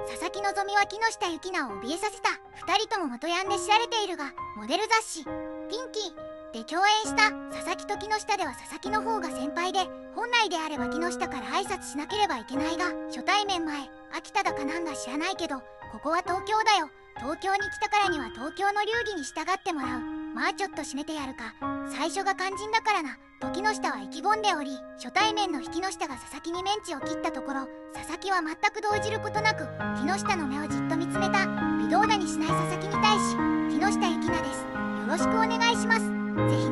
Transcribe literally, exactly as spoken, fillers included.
佐々木希は木下ゆきなを怯えさせた。ふたりとも元ヤンで知られているが、モデル雑誌「ピンキー」で共演した佐々木と木下では佐々木の方が先輩で、本来であれば木下から挨拶しなければいけないが、初対面前、秋田だかなんだ知らないけど、ここは東京だよ、東京に来たからには東京の流儀に従ってもらう、まあちょっと締めてやるか、最初が肝心だからなと木下は意気込んでおり、初対面の引き下が佐々木にメンチを切ったところ、佐々木は全く動じることなく木下の目をじっと見つめた。微動だにしない佐々木に対し、木下ゆきなです、よろしくお願いします、ぜひ